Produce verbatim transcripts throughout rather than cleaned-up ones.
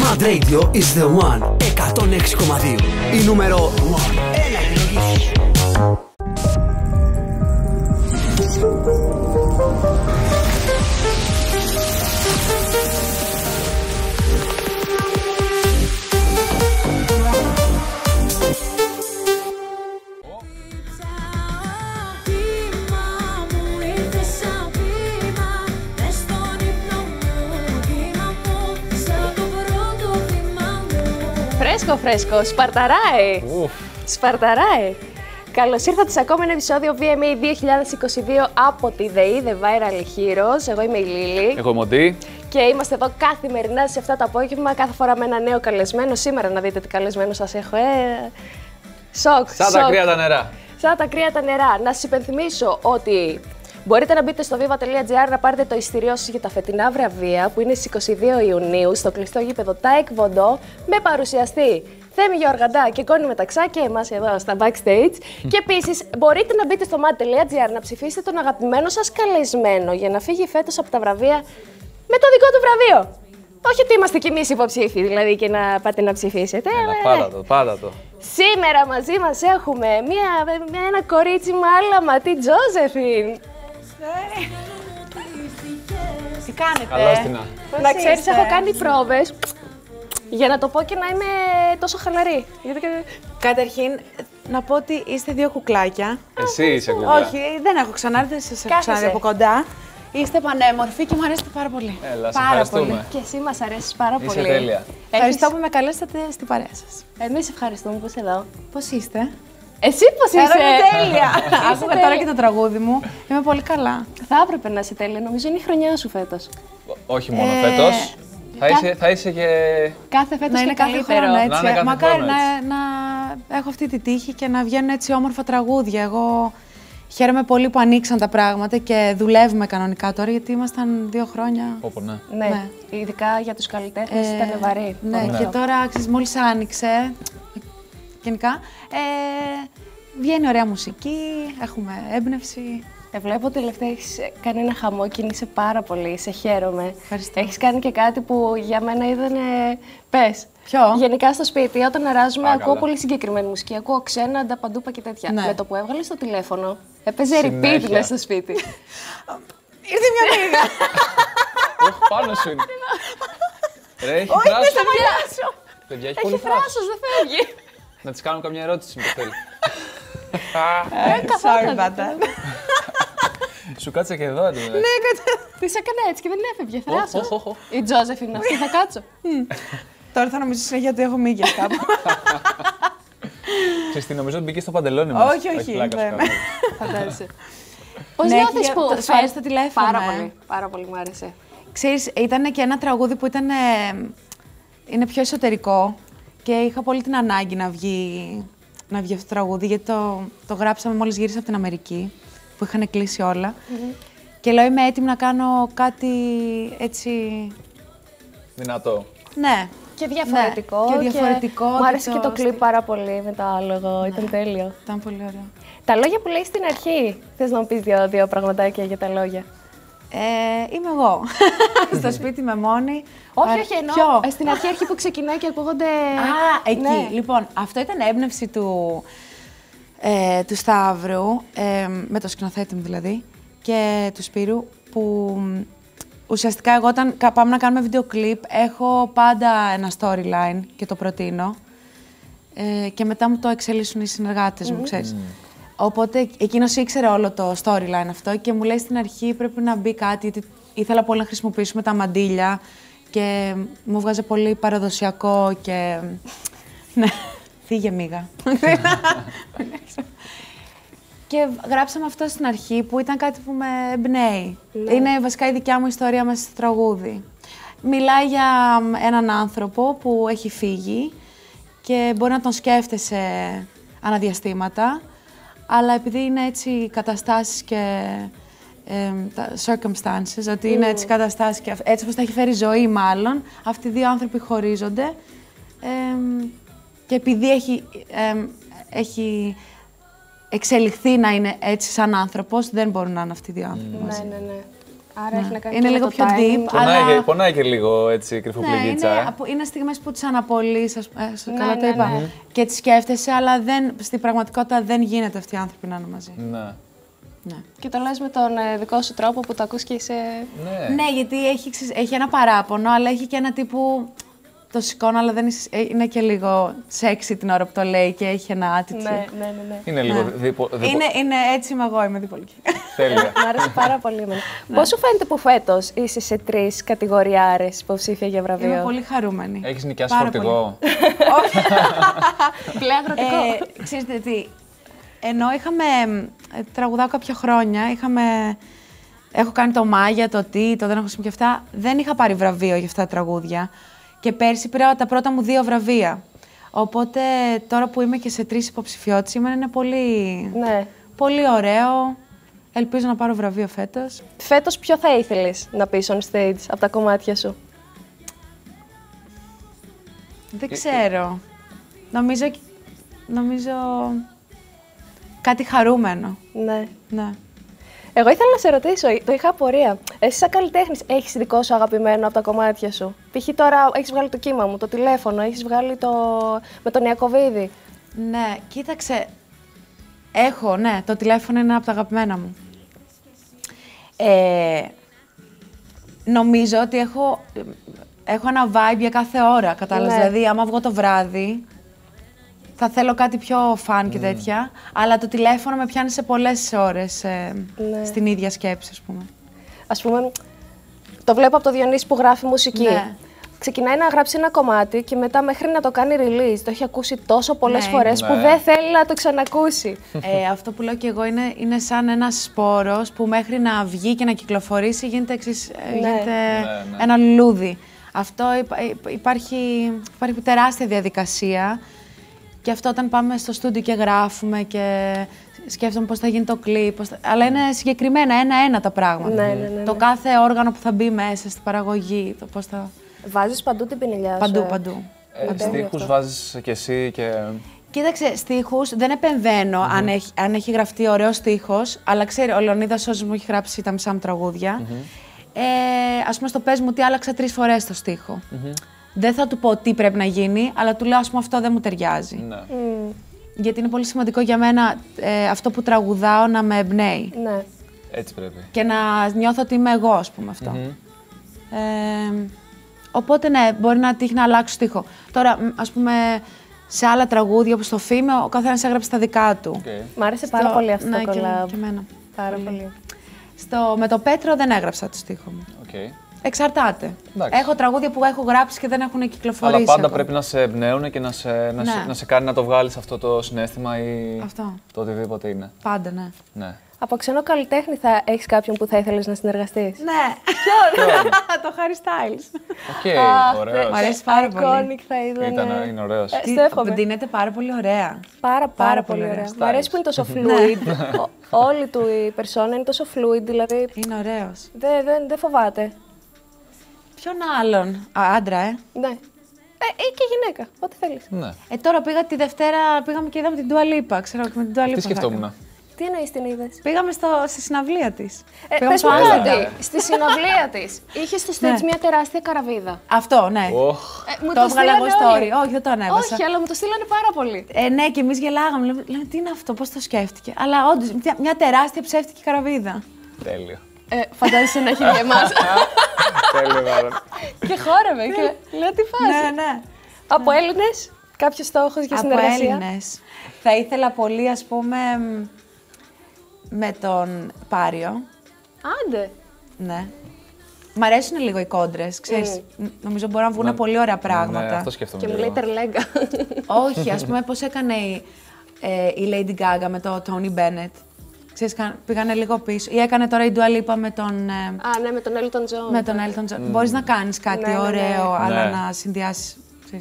Mad Radio is the one. εκατόν έξι κόμμα δύο. Η νούμερο ένα. Έλα, επιλογή σου. Φρέσκο, φρέσκο, σπαρταράει. Ουφ. Σπαρταράει. Καλώς ήρθατε σε ακόμα ένα επεισόδιο βι εμ έι δύο χιλιάδες είκοσι δύο από τη ΔΕΗ, The Viral Heroes. Εγώ είμαι η Λίλη. Εγώ είμαι ο Ντί. Και είμαστε εδώ καθημερινά σε αυτά τα απόγευμα, κάθε φορά με ένα νέο καλεσμένο. Σήμερα να δείτε τι καλεσμένο σας έχω. Ε... Σοκ, Σαν τα κρύα τα νερά. Σαν τα κρύα τα νερά. Να σας υπενθυμίσω ότι μπορείτε να μπείτε στο viva τελεία gr να πάρετε το εισιτήριό σας για τα φετινά βραβεία που είναι στις είκοσι δύο Ιουνίου στο κλειστό γήπεδο Taekwondo με παρουσιαστή Θέμη Γεωργαντά και Κόνη Μεταξά και εμάς εδώ στα backstage. Και επίσης μπορείτε να μπείτε στο mad τελεία gr να ψηφίσετε τον αγαπημένο σας καλεσμένο για να φύγει φέτος από τα βραβεία με το δικό του βραβείο. Όχι ότι είμαστε κι εμείς υποψήφοι δηλαδή και να πάτε να ψηφίσετε. Έλα, πάτα το, πάτα το. Σήμερα μαζί μας έχουμε μια, μια, ένα κορίτσι με άλαμα, τη Τζόζεφιν. Τι κάνετε? Καλώς την. Να ξέρεις, έχω κάνει πρόβες για να το πω και να είμαι τόσο χαλαρή. Γιατί... Καταρχήν, να πω ότι είστε δύο κουκλάκια. Εσύ είσαι κουκλά. Όχι, δεν έχω ξανάρθει, δεν σας έχω ξανάρθει από κοντά. Είστε πανέμορφοι και μου αρέσετε πάρα πολύ. Έλα, σε πάρα ευχαριστούμε. πολύ. Και εσύ μας αρέσεις πάρα Είσαι πολύ. τέλεια. Ευχαριστώ Έχεις... που με καλέσατε στην παρέα σας. Εμείς ευχαριστούμε που είσαι εδώ. Πώς είστε? Εσύ πώς Εγώ είσαι? είμαι τέλεια. Άκουγα τέλεια. τώρα και το τραγούδι μου. Είμαι πολύ καλά. Θα έπρεπε να είσαι τέλεια. Νομίζω είναι η χρονιά σου φέτος. Όχι μόνο Ε, φέτος. Θα είσαι, θα είσαι και... Κάθε φέτος Να και είναι κάθε καλύτερο. χρόνο Να έτσι. είναι κάθε Μακάρι χρόνο να, να έχω αυτή τη τύχη και να βγαίνουν έτσι όμορφα τραγούδια. Εγώ χαίρεμαι πολύ που ανοίξαν τα πράγματα και δουλεύουμε κανονικά τώρα, γιατί ήμασταν δύο χρόνια. Πω, ναι. Ναι, Ναι. ειδικά για τους καλλιτέχνες Ε, ήταν βαρύ. Ναι, Ναι. και τώρα ξέρεις, μόλις άνοιξε, γενικά, ε, βγαίνει ωραία μουσική, έχουμε έμπνευση. Ε, βλέπω τελευταία έχεις κάνει ένα χαμό και είσαι πάρα πολύ. Σε χαίρομαι. Ευχαριστώ. Έχεις κάνει και κάτι που για μένα ήταν. Πες. Ποιο? Γενικά στο σπίτι, όταν αράζουμε, Α, ακούω καλά. πολύ συγκεκριμένη μουσική. Ακούω ξένα, ανταπαντούπα και τέτοια. Ναι. Με το που έβγαλε το τηλέφωνο, έπαιζε repeat Συνέχεια. μέσα στο σπίτι. Ήρθε μια μίγα. Όχι, πάνω σου είναι. Ρε, έχει Όχι, δεν φράσο. θα μιλάσω. Παιδιά, έχει Έχει πολύ φράσο. φράσος, δεν φεύγει. Να της κάνω καμιά ερώτηση, αν θέλει. Sorry about that. Σου κάτσε και εδώ, αντί. Ναι, κατα... Τι έκανε έτσι και δεν έφευγε, Οχ, φράσος. οχ, οχ. Η Τζόζεφιν αυτή, θα κάτσω. Τώρα θα νομίζω συνέχεια ότι έχω μύγες κάπου. Ξέρεις τι, νομίζω ότι μπήκε στο παντελόνι μας. Όχι, όχι, πλάκα σου δεν. κάνω. Φαντάζεσαι. Πώς Ναι, νιώθεις και που. το σφαίρες στο τηλέφωνο, Πάρα ε. πολύ. Πάρα πολύ μου άρεσε. Ξέρεις, ήταν και ένα τραγούδι που ήταν, ε, είναι πιο εσωτερικό και είχα πολύ την ανάγκη να βγει, να βγει αυτό το τραγούδι, γιατί το, το γράψαμε μόλις γύρισα από την Αμερική, που είχαν κλείσει όλα. Mm-hmm. Και λέω είμαι έτοιμη να κάνω κάτι έτσι, Δυνατό. ναι. Και διαφορετικό. Ναι, και διαφορετικό Μου και άρεσε και το το κλιπ πάρα πολύ με το άλογο. Ήταν τέλειο. Ήταν πολύ ωραίο. Τα λόγια που λέει στην αρχή. Θες να μου πεις δύο, δύο πραγματάκια για τα λόγια? Ε, είμαι εγώ. Στο σπίτι με μόνη. Όχι, Παρ- όχι, εννοώ. Ποιο? ε, Στην αρχή, αρχή που ξεκινάει και ακούγονται. Α, εκεί. Ναι. Λοιπόν, αυτό ήταν έμπνευση του, ε, του Σταύρου, ε, με το σκηνοθέτη μου δηλαδή, και του Σπύρου, που μ, ουσιαστικά εγώ όταν κα- πάμε να κάνουμε βίντεο κλιπ, έχω πάντα ένα storyline και το προτείνω. Ε, και μετά μου το εξελίσσουν οι συνεργάτες μου, ξέρεις. Οπότε εκείνος ήξερε όλο το storyline αυτό και μου λέει στην αρχή πρέπει να μπει κάτι, γιατί ήθελα πολύ να χρησιμοποιήσουμε τα μαντίλια και μου βγάζε πολύ παραδοσιακό και... ναι, φύγε μίγα. Και γράψαμε αυτό στην αρχή που ήταν κάτι που με εμπνέει. Ναι. Είναι βασικά η δικιά μου ιστορία μέσα στο τραγούδι. Μιλάει για έναν άνθρωπο που έχει φύγει και μπορεί να τον σκέφτεσαι αναδιαστήματα, αλλά επειδή είναι έτσι οι καταστάσεις και ε, τα circumstances, ότι είναι έτσι οι καταστάσεις και έτσι όπως τα έχει φέρει η ζωή μάλλον, αυτοί οι δύο άνθρωποι χωρίζονται ε, και επειδή έχει, ε, έχει εξελιχθεί να είναι έτσι σαν άνθρωπος, δεν μπορούν να είναι αυτοί οι δύο άνθρωποι μαζί. Ναι, ναι, ναι. Άρα έχει να κάνει Είναι και λίγο με το πιο timing. deep. Πονάει, αλλά... και, πονάει και λίγο έτσι Ναι, κρυφοπληγίτσα. είναι, ε. απο- είναι στιγμές που τις αναπολύεις, ας πούμε, ε, Ναι, καλά το ναι, είπα, ναι. και τις σκέφτεσαι, αλλά δεν, στην πραγματικότητα δεν γίνεται αυτοί οι άνθρωποι να είναι μαζί. Ναι. Ναι. Και το λες με τον ε, δικό σου τρόπο που το ακούς και είσαι... Ναι. Ναι, γιατί έχει, ξε- έχει ένα παράπονο, αλλά έχει και ένα τύπου. Το σηκώνω, αλλά δεν είσαι, ε, είναι και λίγο sexy την ώρα που το λέει και έχει ένα attitude. Ναι, ναι, ναι. ναι. Είναι λίγο δίπο, δίπο... Είναι, είναι έτσι είμαι εγώ, είμαι διπολική. Τέλεια. Μ' άρεσε πάρα πολύ εμένα. Πώς σου φαίνεται που φέτος είσαι σε τρεις κατηγοριάρες υποψήφια για βραβείο? Είμαι πολύ χαρούμενη. Έχεις νοικιάσει Πάρα φορτηγό. Πλέον αγροτικό. Ε, ξέρετε τι, ενώ είχαμε, ε, τραγουδάω κάποια χρόνια, είχαμε, έχω κάνει το Μάγια, το Τι, το Δεν έχω σημεί και αυτά, δεν είχα πάρει βραβείο για αυτά τα τραγούδια. Και πέρσι πήρα τα πρώτα μου δύο βραβεία. Οπότε τώρα που είμαι και σε τρεις υποψηφιότητες, είναι πολύ, Ναι. πολύ ωραίο. Ελπίζω να πάρω βραβείο φέτος. Φέτος ποιο θα ήθελες να πεις on stage από τα κομμάτια σου? Δεν ξέρω. Νομίζω, νομίζω κάτι χαρούμενο. Ναι. Ναι. Εγώ ήθελα να σε ρωτήσω, το είχα απορία. Εσύ, σαν καλλιτέχνης, έχεις δικό σου αγαπημένο από τα κομμάτια σου? Π.χ. τώρα έχεις βγάλει το κύμα μου, το τηλέφωνο, έχεις βγάλει το. Με τον Ιακωβίδη. Ναι, κοίταξε. Έχω, ναι, το τηλέφωνο είναι από τα αγαπημένα μου. Ε, νομίζω ότι έχω, έχω ένα vibe για κάθε ώρα, κατάλαβες. Ναι. Δηλαδή, άμα βγω το βράδυ, θα θέλω κάτι πιο φαν και τέτοια, αλλά το τηλέφωνο με πιάνει σε πολλές ώρες ε, Ναι. στην ίδια σκέψη, ας πούμε. Ας πούμε, το βλέπω από το Διονύση που γράφει μουσική. Ναι. Ξεκινάει να γράψει ένα κομμάτι και μετά μέχρι να το κάνει release, το έχει ακούσει τόσο πολλές Ναι. φορές που Ναι. δεν θέλει να το ξανακούσει. Ε, αυτό που λέω και εγώ είναι, είναι σαν ένας σπόρος που μέχρι να βγει και να κυκλοφορήσει γίνεται, εξής, ε, Ναι. γίνεται Ναι, ναι. ένα λουλούδι. Αυτό υπα- υπα- υπάρχει, υπάρχει τεράστια διαδικασία και αυτό όταν πάμε στο στούντιο και γράφουμε και σκέφτομαι πώς θα γίνει το κλιπ, πώς θα... αλλά είναι συγκεκριμένα ένα-ένα τα πράγματα. Ναι, ναι, ναι, Το ναι. κάθε όργανο που θα μπει μέσα στην παραγωγή, το πώς θα... Βάζεις παντού την πινελιά σου. Παντού, ε. παντού. Ε, στίχους βάζεις κι εσύ και... Κοίταξε, στίχους δεν επεμβαίνω αν, έχει, αν έχει γραφτεί ωραίο στίχος, αλλά ξέρει, ο Λεωνίδας όσος μου έχει γράψει τα μισά μου τραγούδια. Ε, ας πούμε, στο πες μου τι άλλαξα τρεις φορές το στίχο. Δεν θα του πω τι πρέπει να γίνει, αλλά του λέω, ας πούμε, αυτό δεν μου ταιριάζει. Ναι. Μμ, Γιατί είναι πολύ σημαντικό για μένα ε, αυτό που τραγουδάω να με εμπνέει ναι. Έτσι πρέπει. και να νιώθω ότι είμαι εγώ, ας πούμε, αυτό. Ε, οπότε, ναι, μπορεί να τύχει να αλλάξω στίχο. Τώρα, μ, ας πούμε, σε άλλα τραγούδια, όπως το Φήμε, ο καθένας έγραψε τα δικά του. Okay. Μ' άρεσε πάρα Στο- πολύ αυτό ναι, το και- collab. και εμένα. Πάρα πολύ. Στο, με το Πέτρο δεν έγραψα το στίχο μου. Okay. Εξαρτάται. Εντάξει. Έχω τραγούδια που έχω γράψει και δεν έχουν κυκλοφορήσει. Αλλά πάντα ακόμα. πρέπει να σε εμπνέουν και να σε, να, Ναι. σε, να σε κάνει να το βγάλεις αυτό το συναίσθημα ή Αυτό. το οτιδήποτε είναι. Πάντα, ναι. Ναι. Από ξένο καλλιτέχνη θα έχεις κάποιον που θα ήθελες να συνεργαστείς? Ναι. Το Harry Styles. Οκ, ωραίος. Μ' αρέσει πάρα πολύ. Iconic θα ήταν. Ήταν, είναι ωραίος. Ε, στο εύχομαι. Ντύνεται πάρα πολύ ωραία. Πάρα, πάρα, Πάρα πολύ πολύ ωραία. ωραία. Μ' αρέσει που είναι τόσο fluid. Ο- όλη του η περσόνα είναι τόσο fluid, δηλαδή Είναι ωραίος. δεν δεν- δεν φοβάται. Ποιον άλλον. Α, άντρα, ε. Ναι. Ε, ή και γυναίκα, ό,τι θέλεις. Ναι. Ε, τώρα πήγα τη Δευτέρα, πήγαμε και είδαμε την Dua Lipa. Ξέρω και με την Dua Lipa. Τι θα σκεφτόμουν. έκανα. Τι εννοείς την είδες? Πήγαμε στο, στη συναυλία της. Ε, Πήγαμε πες στο μου Άλτα. κάτι. Στη συναυλία της είχε στο stage Ναι. μια τεράστια καραβίδα. Αυτό, ναι. Οχ. Ε, μου Το έβγαλα εγώ στείλανε όλοι. story. Όχι, δεν το ανέβασα. Όχι, αλλά μου το στείλανε πάρα πολύ. Ε, ναι, και εμεί γελάγαμε. Λέμε, λέμε, τι είναι αυτό, πώς το σκέφτηκε. Αλλά όντω, μια, μια τεράστια ψεύτικη καραβίδα. Τέλειο. Ε, φαντάζεσαι να έχει για εμάς. Τέλειο, Βάρο. Και χόρευε και λέω τι φάση. Ναι, ναι. Από Έλληνες, κάποιος στόχος για Από συνεργασία? Έλληνες. Θα ήθελα πολύ, ας πούμε, μ, με τον Πάριο. Άντε. Ναι. Μ' αρέσουν λίγο οι κόντρες, ξέρεις. Ν- Νομίζω μπορούν να βγουν Να- πολύ ωραία Ναι, πράγματα. αυτό σκέφτομαι. Και μου λίγο. λέει τερλέγκα. Όχι, ας πούμε, πώς έκανε η, ε, η Lady Gaga με τον Tony Bennett. Ξέρεις, κα- πήγανε λίγο πίσω. Ή έκανε τώρα η Dua Lipa με τον, ε, Α, ναι, με τον Elton John. με τον Elton John. Μπορείς να κάνεις κάτι Ναι, ναι, ναι. ωραίο, αλλά Ναι. να συνδυάσεις. ξέρεις.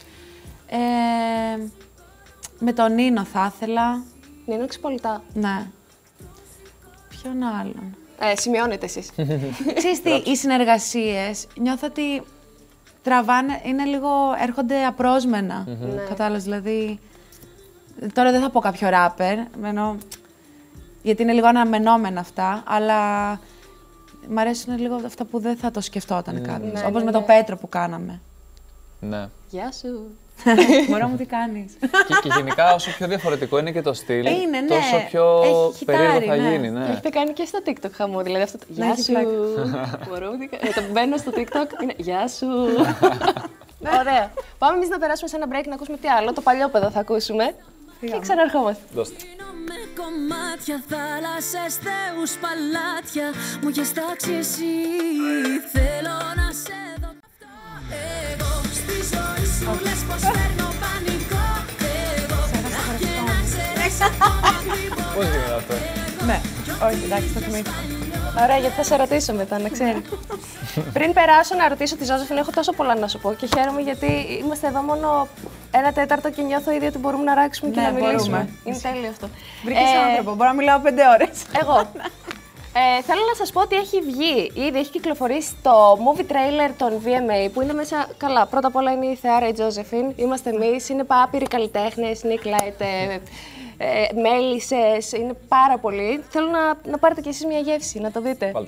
Ε, με τον Νίνο θα ήθελα. Νίνο Ξυπολιτά. Ναι. Ποιον άλλον. Ε, σημειώνετε εσείς. Ξέρεις τι, οι συνεργασίες νιώθω ότι τραβάνε, είναι λίγο, έρχονται απρόσμενα. Ναι. Κατάλαβες, δηλαδή, τώρα δεν θα πω κάποιο ράπερ, ενώ, γιατί είναι λίγο αναμενόμενα αυτά, αλλά μ' αρέσουν λίγο αυτά που δεν θα το σκεφτόταν Mm. κάποιος. Ναι, Όπως ναι, με τον ναι. Πέτρο που κάναμε. Ναι. Γεια σου. Μωρό μου, τι κάνεις. Και, και γενικά, όσο πιο διαφορετικό είναι και το στυλ, Είναι, ναι. τόσο πιο Έχει περίεργο χιτάρι, θα ναι. γίνει. Ναι. Το έχετε κάνει και στο TikTok χαμό, δηλαδή αυτό το Ναι, Γεια έχει σου. πλάκα. Μπορώ, τι κα- ε, το μπαίνω στο TikTok, είναι Γεια σου. Ωραία. Πάμε εμείς να περάσουμε σε ένα break να ακούσουμε τι άλλο. Το παλιόπαιδο θα ακούσουμε. Και ξαναρχόμαστε. Δώστε. Με κομμάτια, θάλασσες, θεούς, παλάτια. Μου έχεις τάξει εσύ. Θέλω να σε δω. Εγώ στη ζωή σου λες πως παίρνω πανικό. Εγώ και να ξέρεις ακριβώς. Πώς γίνεται αυτό. Ναι, όχι, εντάξει, το θυμήθηκα. Ωραία, γιατί θα σε ρωτήσω μετά, να ξέρει. Πριν περάσω να ρωτήσω τη Ζώζεφιν, έχω τόσο πολλά να σου πω και χαίρομαι γιατί είμαστε εδώ μόνο ένα τέταρτο και νιώθω ήδη ότι μπορούμε να ράξουμε και Ναι, να μιλήσουμε. μπορούμε. Είναι τέλειο αυτό. Βρήκες Ε, άνθρωπο, μπορώ να μιλάω πέντε ώρες. Εγώ. Ε, θέλω να σας πω ότι έχει βγει, ήδη έχει κυκλοφορήσει το movie trailer των βι εμ έι που είναι μέσα, καλά, πρώτα απ' όλα είναι η Θεάρα η Τζόζεφιν, είμαστε εμείς, είναι άπειροι καλλιτέχνες, Nick Light, ε, ε, μέλισσες, είναι πάρα πολύ. Θέλω να, να πάρετε κι εσείς μια γεύση, να το δείτε. Βάλτε.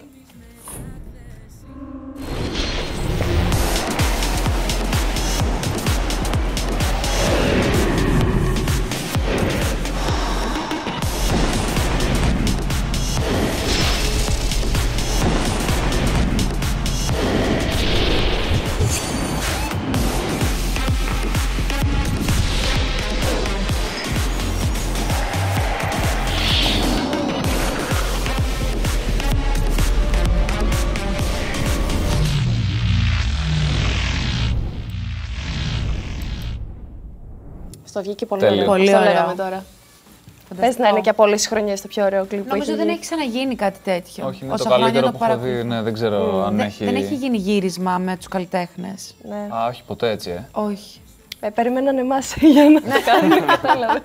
Στο βγήκε πολύ Τέλειο. ωραίο. Πολύ Αυτό ωραίο. λέγαμε τώρα. Πες να είναι και από όλες τις χρονιές το πιο ωραίο κλιπ που Νομίζω έχει δεν βγει. έχει ξαναγίνει κάτι τέτοιο. Όχι, είναι Όσα το χρόνια καλύτερο το που έχω δει. παρακολουθώ. Ναι, δεν ξέρω αν Δεν, έχει. δεν έχει γίνει γύρισμα με τους καλλιτέχνες. Ναι. Α, όχι ποτέ έτσι, ε. Όχι. Ε, περιμέναν εμάς για να το κάνουμε, κατάλαβε.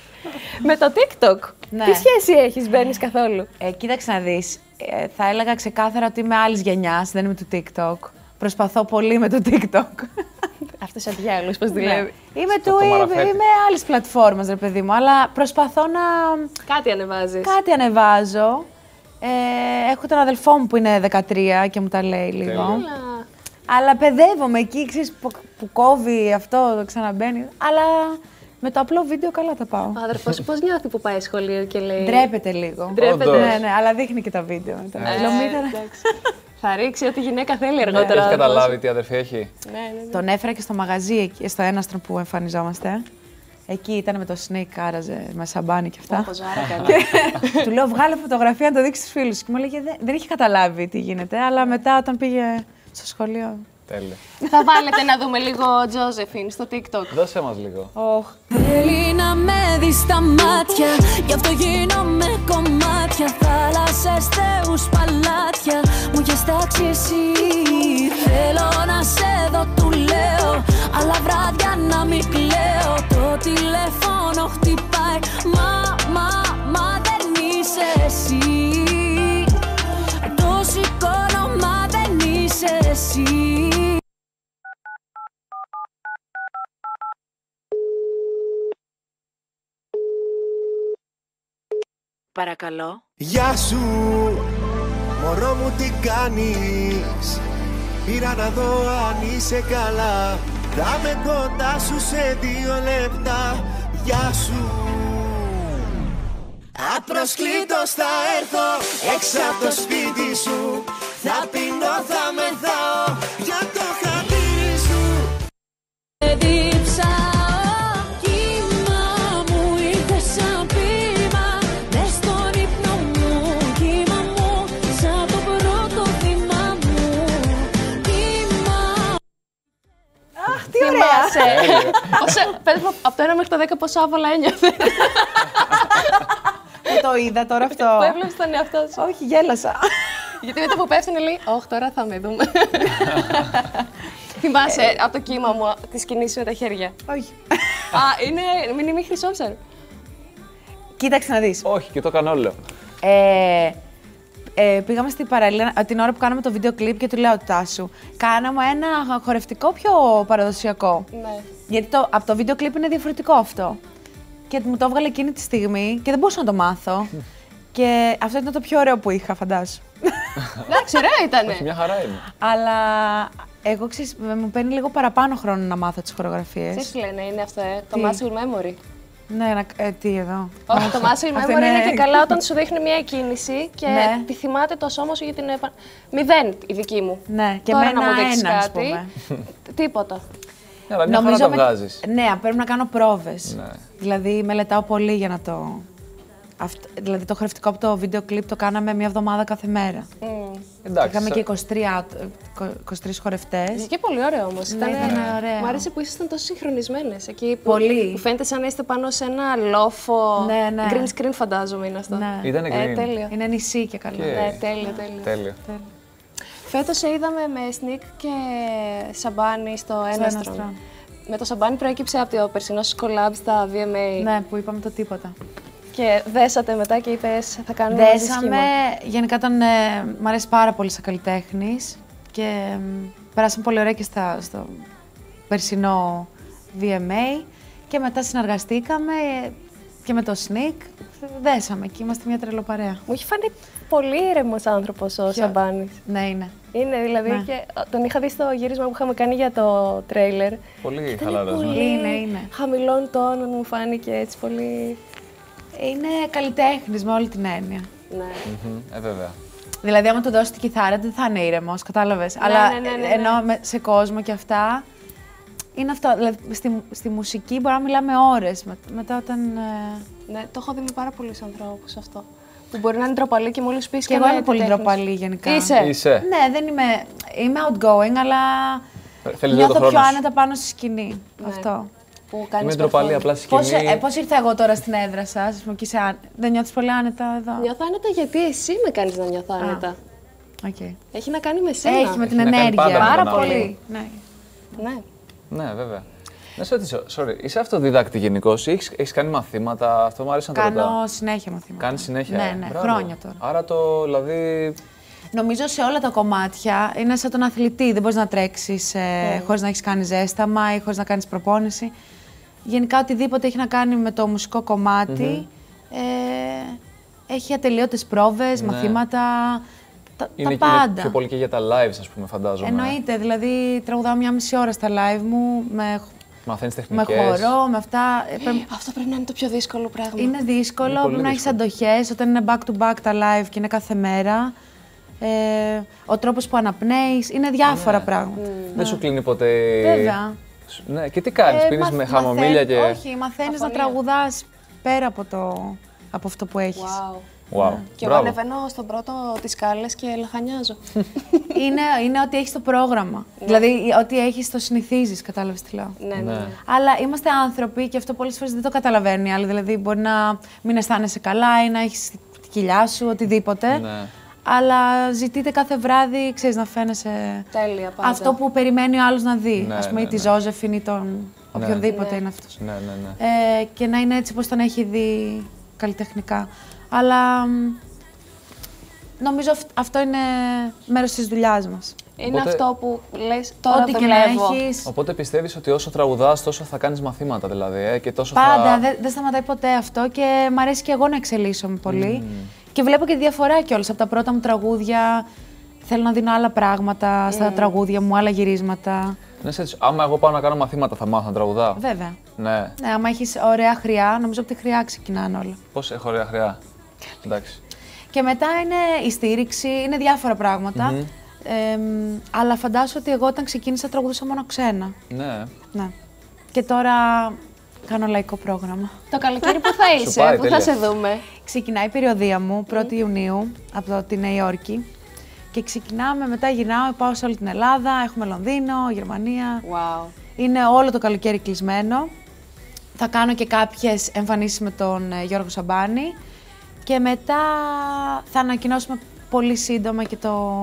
Με το TikTok, Ναι. τι σχέση έχεις, μπαίνεις καθόλου? Ε, κοίταξε να δεις. Ε, θα έλεγα ξεκάθαρα ότι είμαι άλλης γενιάς, δεν είμαι του TikTok. Προσπαθώ πολύ με το TikTok. Αυτός ο διάλογος πώς δουλεύει. Είμαι, Στο του, το είμαι, μαραφέτη. είμαι άλλης πλατφόρμας, ρε παιδί μου, αλλά προσπαθώ να Κάτι ανεβάζεις. κάτι ανεβάζω. Ε, έχω τον αδελφό μου που είναι δεκατρία και μου τα λέει λίγο. Τέλειο. Αλλά Αλλά παιδεύομαι εκεί, ξέρεις, που, που κόβει αυτό, ξαναμπαίνει. Αλλά με το απλό βίντεο καλά τα πάω. ο αδερφός σου πώς νιώθει που πάει σχολείο και λέει... Ντρέπεται λίγο. Ντρέπεται. Όντως. Ναι, ναι, αλλά δείχνει και τα βίντεο. μετά. Ε, Λομίδα. εντάξει. Θα ρίξει ό,τι γυναίκα θέλει αργότερα. Έχει ο αδερφός καταλάβει σου. τι αδερφή έχει. Ναι, ναι, ναι. Τον έφερα και στο μαγαζί, εκεί, στο έναστρο που εμφανιζόμαστε. Εκεί ήταν με το Snake, άραζε με σαμπάνι και αυτά. Όπως άρα κάνει. Και του λέω: Βγάλε φωτογραφία να το δείξει στους φίλους. Και μου έλεγε: Δεν, δεν είχε καταλάβει τι γίνεται. Αλλά μετά όταν πήγε στο σχολείο. Τέλειο. Θα βάλετε να δούμε λίγο Τζόζεφιν στο TikTok. Δώσε μας λίγο. Όχ. Θέλει να με δει στα μάτια, γι' αυτό γίνομαι κομμάτια. Θάλασσες, θεούς, παλάτια, μου έχεις τάξει εσύ. Θέλω να σε δω, του λέω, αλλά βράδια να μην κλαίω. Το τηλέφωνο χτυπάει, μα, μα, μα δεν είσαι εσύ. Το σηκώνω, μα δεν είσαι εσύ. Παρακαλώ. Γεια σου, μωρό μου τι κάνεις. Πήρα να δω αν είσαι καλά. Θα με κοντά σου σε δύο λεπτά. Γεια σου. Απροσκλήτως θα έρθω έξω από το σπίτι σου. Θα πεινώ, θα μεθάω για το χατήρι σου. Δίψαω κύμα μου, ήρθε σαν πείμα. Μες στον ύπνο μου, κύμα μου, σαν το πρώτο θύμα μου. Κύμα. Αχ, τι ωραία. Θυμάσαι. Όσο- πες μου, από το ένα μέχρι το δέκα πόσο άβολα ένιωθε. Δεν το είδα τώρα αυτό. Που έβλεψες τον εαυτό σου. Όχι, γέλασα. Γιατί με το που πέφτουνε λέει, όχι τώρα θα με δούμε. Θυμάσαι από το κύμα μου τις κινήσεις με τα χέρια. Όχι. Α, είναι μήνυμη χρυσόψαρο. Κοίταξε να δεις. Όχι, και το κάνω όλο. Ε, ε, πήγαμε στην παραλία ε, την ώρα που κάναμε το βίντεο κλιπ και του λέω Τάσου, κάναμε ένα χορευτικό πιο παραδοσιακό. Ναι. Γιατί το, από το βίντεο κλιπ είναι διαφορετικό αυτό. Και μου το έβγαλε εκείνη τη στιγμή και δεν μπορούσα να το μάθω. Και αυτό ήταν το πιο ωραίο που είχα, φαντάσου. Εντάξει, ωραία ήτανε. Όχι, μια χαρά είναι. Αλλά εγώ ξέρεις, μου παίρνει λίγο παραπάνω χρόνο να μάθω τις χορογραφίες. Ξέρεις τι λένε, είναι αυτό, ε, το Τι? muscle memory. Ναι, να, ε, τι εδώ. Όχι, το muscle Αυτό memory είναι... είναι και καλά όταν σου δείχνει μια κίνηση και Ναι. τη θυμάται το σώμα σου για την επα... Μηδέν η δική μου. Ναι, και Τώρα εμένα να μου δείξεις ένα, ας κάτι, πούμε. τίποτα. Ναι, αλλά μια χαρά τα με- βγάζεις. Ναι, πρέπει να κάνω πρόβες. Ναι. Δηλαδή, μελετάω πολύ για να το... Αυτό, δηλαδή, το χορευτικό από το βίντεο κλιπ το κάναμε μια εβδομάδα κάθε μέρα. Mm. Εντάξει. Είχαμε σα- και είκοσι τρία, άτο- είκοσι τρεις χορευτές. Βγήκε πολύ ωραίο όμως. Ναι, ήταν ωραίο. Μου άρεσε που ήσασταν τόσο συγχρονισμένες. Εκεί που, Πολύ. που φαίνεται σαν να είστε πάνω σε ένα λόφο. Ναι, ναι. Green screen φαντάζομαι είναι αυτό. Ναι. Ήτανε Ε, green. τέλειο. Είναι νησί και καλά. Και- Ναι, τέλειο, τέλειο. Τέλειο. Φέτος σε είδαμε με Sneak και Σαμπάνι στο Έναστρον. Έναστρον. Με το Σαμπάνι προέκυψε από το περσινό σας collab στα βι εμ έι. Ναι, που είπαμε το τίποτα. Και δέσατε μετά και είπες θα κάνουμε μαζί Δέσαμε. σχήμα. Γενικά τον, ε, μ' αρέσει πάρα πολύ σαν καλλιτέχνης και ε, περάσαμε πολύ ωραία και στα, στο περσινό βι εμ έι και μετά συνεργαστήκαμε ε, και με το Sneak. Δέσαμε και είμαστε μια τρελοπαρέα. Μου έχει φανεί πολύ ήρεμος άνθρωπος ο Σαμπάνης. Ναι, είναι. Είναι δηλαδή Ναι. και τον είχα δει στο γύρισμα που είχαμε κάνει για το τρέιλερ. Πολύ χαλαρός. ναι. Πολύ Είναι, είναι. χαμηλών τόνων μου φάνηκε έτσι πολύ. Είναι καλλιτέχνης με όλη την έννοια. Ναι. Μμμ, Ε, βέβαια. Δηλαδή, άμα του δώσει τη κιθάρα, δεν θα είναι ήρεμος, κατάλαβες. Αλλά ναι, ναι, ναι, ναι. ενώ με- σε κόσμο και αυτά. Είναι αυτό. Δηλαδή, στη, στη μουσική μπορεί να μιλάμε ώρες. Με- μετά όταν. ε, Ναι, το έχω δει με πάρα πολλούς ανθρώπους αυτό. Που μπορεί να είναι ντροπαλή και μόλις πεις Και εγώ είμαι πολύ ντροπαλή γενικά. Είσαι. Είσαι. Ναι, δεν είμαι. Είμαι outgoing, αλλά. Θέλεις λίγο το Νιώθω πιο χρόνο σου. άνετα πάνω στη σκηνή. Ναι. Αυτό. Που κάνεις Είμαι ντροπαλή performance. απλά στη Πώς, σκηνή. ε, πώς ήρθα εγώ τώρα στην έδρα σας, ας πούμε, και είσαι άν... Δεν νιώθεις πολύ άνετα εδώ. Νιώθω άνετα γιατί εσύ με κάνεις να νιώθω άνετα. Okay. Έχει να κάνει με σένα. Έχει με την να κάνει ενέργεια. πάντα με τον Πάρα άνθρωπο. πολύ. Ναι. Ναι. Ναι, βέβαια. Να σε ρωτήσω, sorry, είσαι αυτοδιδάκτη γενικώς ή έχεις, έχεις κάνει μαθήματα, αυτό μου άρεσε να το ρωτάω. Κάνω συνέχεια μαθήματα. Κάνεις συνέχεια. Ναι, ε, ναι, μπράβο. χρόνια τώρα. Άρα το, δηλαδή, Νομίζω σε όλα τα κομμάτια είναι σαν τον αθλητή. Δεν μπορείς να τρέξεις ε, χωρίς να έχεις κάνει ζέσταμα ή χωρίς να κάνεις προπόνηση. Γενικά οτιδήποτε έχει να κάνει με το μουσικό κομμάτι ε, έχει ατελείωτες πρόβες, Ναι. μαθήματα, τα, είναι, τα είναι πάντα. πιο πολύ και για τα lives, ας πούμε, φαντάζομαι. Εννοείται, δηλαδή τραγουδάω μια μισή ώρα στα live μου με, Μαθαίνεις με τεχνικές. χορό, με αυτά. Ε, πρέπει- Αυτό πρέπει να είναι το πιο δύσκολο πράγμα. Είναι δύσκολο, Είναι πολύ πρέπει να έχεις δύσκολο. αντοχές, όταν είναι back to back τα live και είναι κάθε μέρα. Ε, ο τρόπος που αναπνέεις, είναι διάφορα Ναι. πράγματα. Δεν σου κλείνει ποτέ. Βέβαια. Ναι, και τι κάνεις, Ε, πίνεις μαθ- με χαμομήλια μαθαίνει- και. Όχι, μαθαίνεις να Αφωνία. τραγουδάς πέρα από, το, από αυτό που έχεις. Wow. Wow. Και εγώ Μπράβο. ανεβαίνω στον πρώτο τις σκάλες και λαχανιάζω. είναι, είναι ότι έχεις το πρόγραμμα. Δηλαδή, ότι έχεις το συνηθίζεις, κατάλαβες τι λέω. ναι, ναι, ναι. Αλλά είμαστε άνθρωποι και αυτό πολλές φορές δεν το καταλαβαίνει. Αλλά δηλαδή μπορεί να μην αισθάνεσαι καλά ή να έχεις τη κοιλιά σου, οτιδήποτε. Ναι. Αλλά ζητείτε κάθε βράδυ, ξέρεις, να φαίνεσαι Τέλεια πάντα. αυτό που περιμένει ο άλλος να δει. Ναι, Ας πούμε, ναι, ή τη ναι. Ζώζεφιν ή τον οποιονδήποτε Ναι. είναι αυτός. Ναι, ναι, ναι. Ε, και να είναι έτσι όπως τον έχει δει καλλιτεχνικά. Αλλά μ, νομίζω αυ- αυτό είναι μέρος της δουλειάς μας. Είναι Οπότε- αυτό που λες τώρα Ό,τι το και να βλέπω. έχεις, Οπότε πιστεύεις ότι όσο τραγουδάς, τόσο θα κάνεις μαθήματα δηλαδή, ε, και τόσο πάντα, θα... δεν δεν σταματάει ποτέ αυτό και μ' αρέσει και εγώ να εξελίσσομαι πολύ. Και βλέπω και τη διαφορά κιόλας. Από τα πρώτα μου τραγούδια θέλω να δίνω άλλα πράγματα στα τραγούδια μου, άλλα γυρίσματα. Ναι, σε ρωτήσω, άμα εγώ πάω να κάνω μαθήματα, θα μάθω να τραγουδάω. Βέβαια. Ναι. Ναι, άμα έχεις ωραία χρειά, νομίζω από τη χρειά ξεκινάνε όλα. Πώς έχω ωραία χρειά. Εντάξει. Και μετά είναι η στήριξη, είναι διάφορα πράγματα. Ε, μ, αλλά φαντάσου ότι εγώ όταν ξεκίνησα τραγουδούσα μόνο ξένα. Ναι. Ναι. Και τώρα κάνω λαϊκό πρόγραμμα. Το καλοκαίρι που θα είσαι, πάει, που τέλεια. θα σε δούμε. Ξεκινάει η περιοδία μου, πρώτη Ιουνίου, από το- τη Νέα Υόρκη. Και ξεκινάμε, μετά γυρνάω, πάω σε όλη την Ελλάδα, έχουμε Λονδίνο, Γερμανία. Wow. Είναι όλο το καλοκαίρι κλεισμένο. Θα κάνω και κάποιες εμφανίσεις με τον ε, Γιώργο Σαμπάνη. Και μετά θα ανακοινώσουμε πολύ σύντομα και το...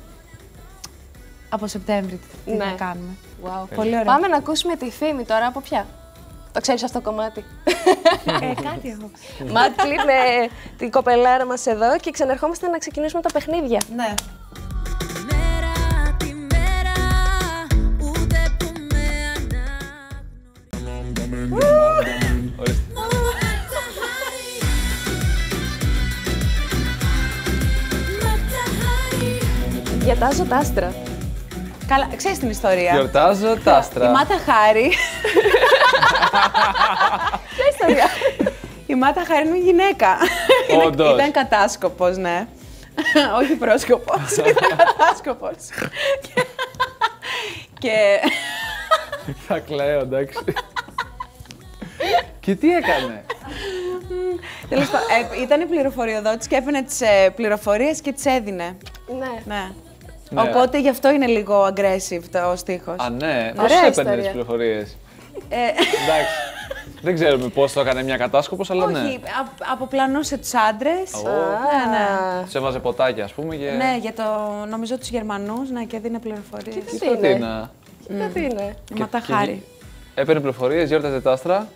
από Σεπτέμβρη τι Ναι. θα κάνουμε. Wow. Πολύ ωραία. Πάμε να ακούσουμε τη φήμη τώρα από ποια. Το ξέρεις αυτό το κομμάτι. Ε, κάτι έχω. Ματ κλιπ με την κοπελάρα μας εδώ και ξαναρχόμαστε να ξεκινήσουμε τα παιχνίδια. Ναι. Μέρα τη μέρα, ούτε που με ανάγνωρι. Ορίστε. Γιορτάζω τα άστρα. Καλά, ξέρεις την ιστορία. Γιορτάζω τα άστρα. Η Μάτα Χάρη. Ποια ιστορία? Η Μάτα Χάρη είναι γυναίκα. Όντως. Ήταν κατάσκοπος, ναι. Όχι πρόσκοπος, ήταν κατάσκοπος. Και... Θα κλαίω, εντάξει. Και τι έκανε? Τέλος πάντων, ε, ήταν η πληροφοριοδότης και έπαιρνε τις ε, πληροφορίες και τις έδινε. Ναι. Ναι. Ναι. Οπότε γι' αυτό είναι λίγο aggressive το ο στίχος. Α, ναι. Πώς Ωραία έπαιρνε ιστορία. τις πληροφορίες? Ε, Εντάξει. Δεν ξέρουμε πώς το έκανε μια κατάσκοπος, αλλά ναι. όχι, α- αποπλανούσε τους άντρες. Ω. Ναι, ναι. Τους έβαζε ποτάκια, ας πούμε, και... Ναι, για το, νομίζω τους Γερμανούς, ναι, και έδινε πληροφορίες. Τι Τι είναι? φωτίνα. Τι είναι? Η Μάτα Χάρη. Έπαιρνε πληροφορίες, γιόρταζε τα άστρα.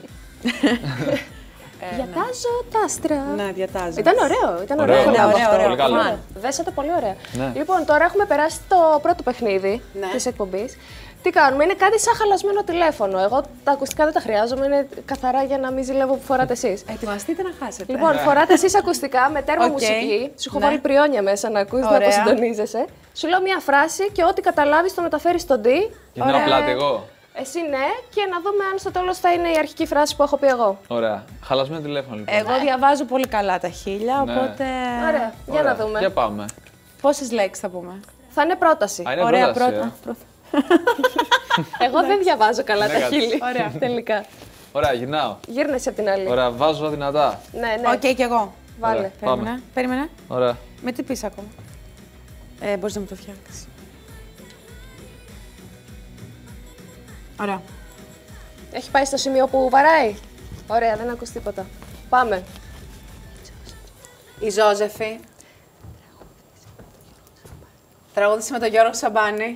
Γιορτάζω τα άστρα. Ναι, διατάζει. Ήταν ωραίο, ήταν Ωραίο, ωραίο. ναι, κολλάμπ ωραίο, αυτό. ωραίο. Πολύ καλό. Φαν. Δέσατε πολύ ωραία. Ναι. Λοιπόν, τώρα έχουμε περάσει το πρώτο παιχνίδι Ναι. της εκπομπής. Τι κάνουμε, είναι κάτι σαν χαλασμένο τηλέφωνο. Εγώ τα ακουστικά δεν τα χρειάζομαι, είναι καθαρά για να μην ζηλεύω που φοράτε εσείς. Ετοιμαστείτε να χάσετε. Λοιπόν, φοράτε εσείς ακουστικά με τέρμα Οκ. μουσική. Σου έχω Ναι. βάλει πριόνια μέσα να ακούς, να Ωραία. αποσυντονίζεσαι. Σου λέω μια φράση και ό,τι καταλάβεις το μεταφέρεις στον τι. Για να πλάτη εγώ. Εσύ ναι, και να δούμε αν στο τέλος θα είναι η αρχική φράση που έχω πει εγώ. Ωραία. Χαλασμένο τηλέφωνο, λοιπόν. Εγώ διαβάζω πολύ καλά τα χίλια, Ναι. οπότε. Ωραία, για Ωραία. να δούμε. Για πάμε. Πόσες λέξεις θα πούμε? Θα είναι πρόταση. Α, είναι Ωραία, πρόταση, πρώτα. ε. πρώτα. Εγώ δεν διαβάζω καλά Ναι, τα κάτσε. χείλη. Ωραία. Τελικά. Ωραία, γυρνάω. Γύρνεσαι απ' την άλλη. Ωραία, βάζω δυνατά. Ναι, ναι. Οκ, και εγώ. Βάλε. Ωραία. Πάμε. Περίμενε. Περίμενε. Ωραία. Με τι πεις ακόμα? Ε, μπορείς να μου το φτιάξεις. Ωραία. Έχει πάει στο σημείο που βαράει. Ωραία, δεν ακούς τίποτα. Πάμε. Η Ζώζεφη τραγούδισε με τον Γιώργο Σαμπάνη.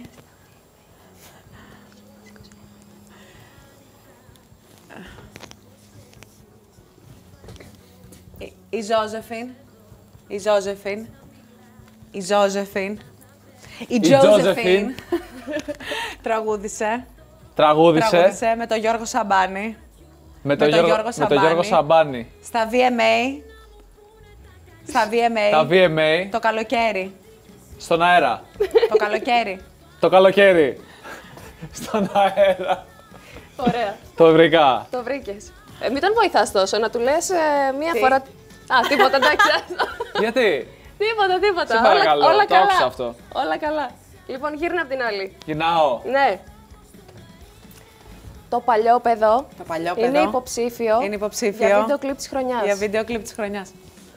Η- Η Ζώζεφιν. Η Ζώζεφιν. Η Ζώζεφιν. Η Τζόζεφιν τραγούδισε. Τραγούδισε Τραγούδισε με τον Γιώργο Σαμπάνη. με τον τον Γιώργο, Γιώργο με τον Γιώργο Σαμπάνη. Σαμπάνη. Στα βι εμ έι. Στα βι εμ έι. Τα βι εμ έι Το καλοκαίρι. στον αέρα. Το καλοκαίρι. Το καλοκαίρι. Στον αέρα. Ωραία. Το βρήκα. Το βρήκες. Ε, μην τον βοηθάς τόσο, να του λες ε, μία Τι? φορά. Α, τίποτα, εντάξει. άστο. Γιατί? Τίποτα, τίποτα. Σε παρακαλώ, όλα, όλα το καλά. άκουσα αυτό. Όλα καλά. Λοιπόν, γύρνα απ' την άλλη. Γυρνάω. Ναι. Το παλιό παιδό Το παλιό είναι παιδό υποψήφιο, είναι υποψήφιο για βίντεο κλιπ της χρονιάς. για βίντεο κλιπ της χρονιάς.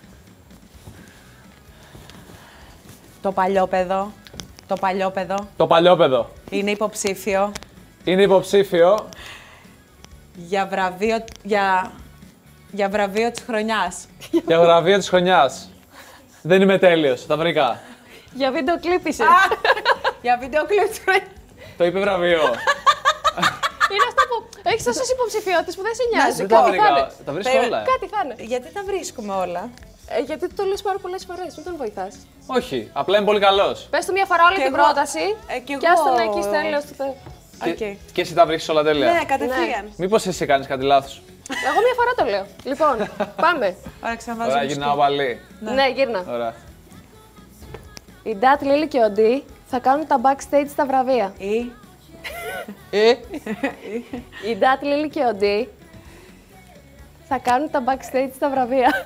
Το παλιό παιδό, το παλιό παιδό Το παλιόπαιδο είναι υποψήφιο είναι υποψήφιο για βραβείο, για, για βραβείο της χρονιάς. για βραβείο της χρονιάς. Δεν είμαι τέλειος. Τα βρήκα. Για βίντεο κλιπ είσαι. Για βίντεο κλιπ της χρονιάς. Το είπε βραβείο. Είναι αυτό που έχεις τόσες υποψηφιότητες που δεν σε νοιάζει. Δεν τα Κάτι θα είναι. βρήκα. Τα βρίσκω όλα. ε. Κάτι θα είναι. Γιατί τα βρίσκουμε όλα. Ε, γιατί το λες πάρα πολλές φορές, μην τον βοηθάς. Όχι. Απλά είμαι πολύ καλός. Πες του μια φορά όλη Κι την εγώ. πρόταση Ε, κι και εγώ. άστον εκεί στο τέλος του Θεού. Και, Οκ. και εσύ τα βρίσκεις όλα τέλεια. Ναι, κατευθείαν. Μήπως εσύ κάνεις κάτι λάθος. Εγώ μια φορά το λέω. Λοιπόν, πάμε. Ωραία, ξαναβάζω Ωραία, μουσική. γυρνάω πάλι. Ναι, γύρνα. Ωραία. Η Ντάτ, Λίλη και ο Ντι θα κάνουν τα backstage στα βραβεία. Ή, Ε, Η Ντάτ, Λίλη και ο Ντι θα κάνουν τα backstage στα βραβεία.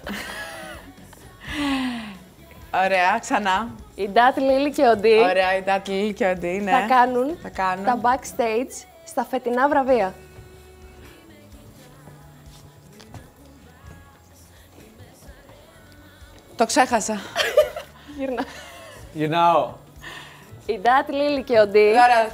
ωραία, ξανά. Η Ντάτ, Λίλη και ο Ντι Ωραία, η Ντάτλη και ο Ντι, ναι. θα κάνουν Θα κάνουν. τα backstage στα φετινά βραβεία. Το ξέχασα. Γύρνα. γυρνάω. Η Ντάτ, Λίλη και ο Ντι. Ωραία.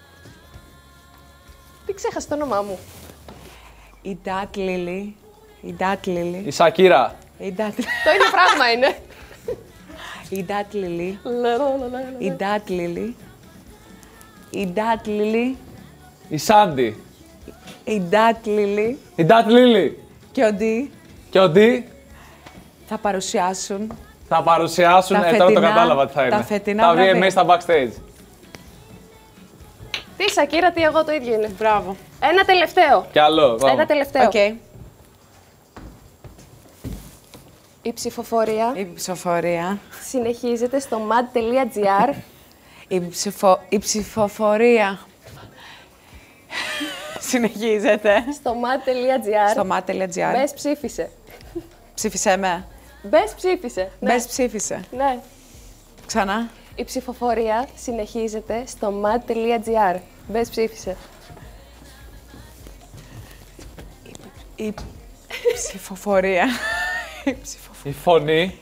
Τι ξέχασε το όνομά μου. Η Ντάτ Λίλι. Η Ντάτ Λίλι. Η Σακύρα. Η Ντάτ Το ίδιο πράγμα είναι. Η Ντάτ Λίλι. Η Ντάτ Λίλι. Η Ντάτ Λίλι. Η Σάντι. Η Ντάτ Λίλι Η Ντάτ Λίλι. και ο Ντι Και ο Ντι θα παρουσιάσουν θα παρουσιάσουν. Τα Ε, τώρα το φετινά- κατάλαβα τι θα είναι. τα φετινά τα βι εμ έι βραβεία. στα backstage. Τι Σακύρα, τι εγώ το ίδιο είναι. Μπράβο. Ένα τελευταίο. Κι άλλο. πάμε. Ένα τελευταίο. Οκ. Η ψηφοφορία Η ψηφοφορία συνεχίζεται στο mad.gr Η, ψηφο... η ψηφοφορία συνεχίζεται. Στο mat.gr. Στο mat.gr. Μπες ψήφισε. Ψήφισέ με. Μπες ψήφισε. Ναι. Μπες ψήφισε. Ναι. Ξανά. Η ψηφοφορία συνεχίζεται στο mat.gr. Μπες ψήφισε. Η ψηφοφορία. Η ψηφοφορία. Η φωνή.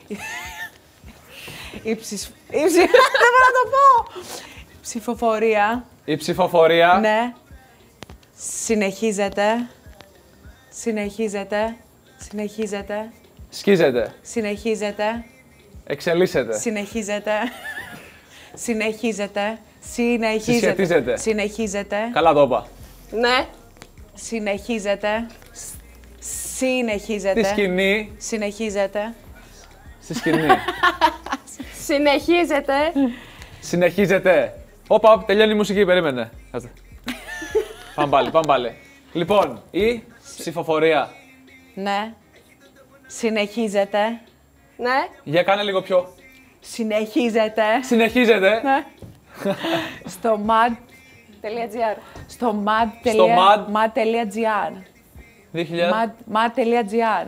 Η ψηφ... Η ψη... Δεν μπορώ να το πω. Η ψηφοφορία. Η ψηφοφορία. Ναι. Συνεχίζεται. Συνεχίζεται. Συνεχίζεται. Σκίζεται. Συνεχίζεται. Εξελίσσεται. Συνεχίζεται. Συνεχίζεται. Συνεχίζεται. Συσχετίζεται. Συνεχίζεται. Καλά το είπα. Ναι. Συνεχίζεται. Συνεχίζεται. Στη σκηνή. Συνεχίζεται. Στη σκηνή. Συνεχίζεται. Συνεχίζεται. Όπα, τελειώνει η μουσική, περίμενε. Κάτσε. Πάμε πάλι, πάμε πάλι. Λοιπόν, η ψηφοφορία. Ναι. Συνεχίζεται. Ναι. Για κάνε λίγο πιο. Συνεχίζεται. Συνεχίζεται. Ναι. Στο mad. .gr. Στο mad. Στο mad. mad.gr. δύο χιλιάδες. mad. mad.gr.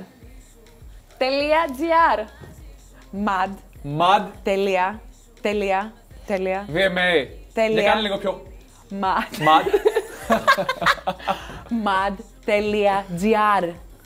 .gr. mad. Mad. Τελεία. Τελεία. Τελεία. βι εμ έι. Τέλεια. Για κάνε λίγο πιο. mad. Mad. mad.gr.